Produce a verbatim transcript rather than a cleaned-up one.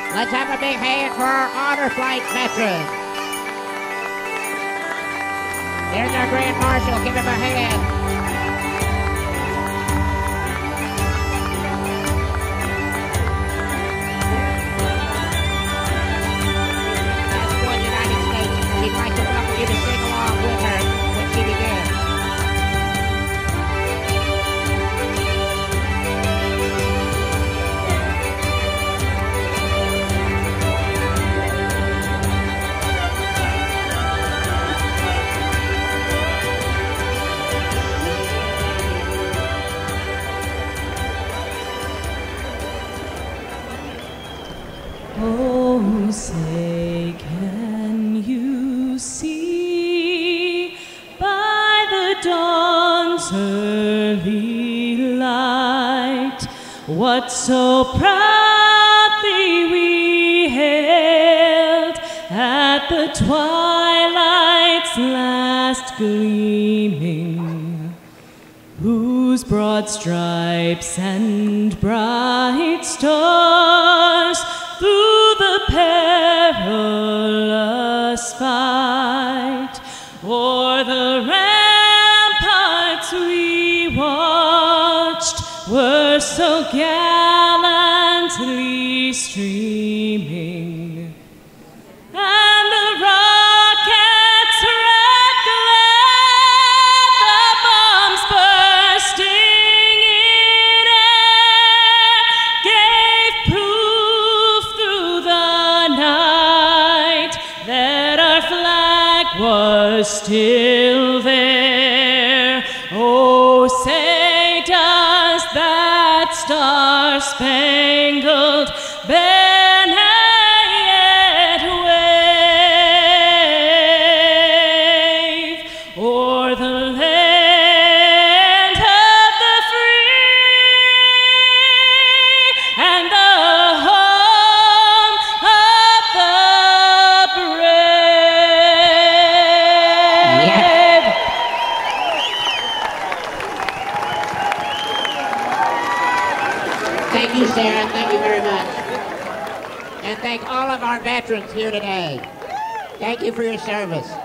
Let's have a big hand for our honor flight veterans. There's our Grand Marshal. Give him a hand. She'd like to welcome you to sing along with her when she begins. Oh, say can you see by the dawn's early light what so proudly we hailed at the twilight's last gleaming, whose broad stripes and bright stars through the perilous fight o'er the ramparts we watched were so gallantly streaming, and the rockets' red glare, the bombs bursting in air, gave proof through the night that our flag was still there. Oh, say does that star-spangled banner yet wave o'er the land of the free and the home of the brave? Yeah. Thank you, Sarah. Thank you very much. And thank all of our veterans here today. Thank you for your service.